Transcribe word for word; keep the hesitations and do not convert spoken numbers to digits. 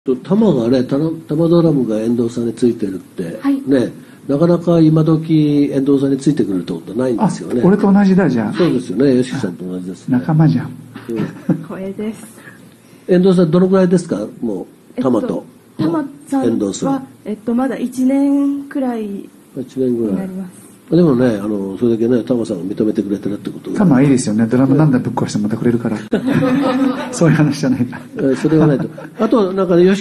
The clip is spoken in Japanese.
玉がね、玉ドラムが遠藤さんについてるって、 はい、 ね、なかなか今時遠藤さんについてくるってことはないんですよね。 俺と同じだじゃん。 そうですよね、吉木さんと同じですね。 仲間じゃん。 うん、光栄です。 遠藤さんどのくらいですか、もう玉と、 えっと、玉さんはえっとまだいちねんくらいになります。 でもね、あのそれだけね、玉さんが認めてくれてるってことが。 玉いいですよね、ドラムなんだぶっ壊してまたくれるから。そういう話じゃないか。 それはないと。あとなんかね、吉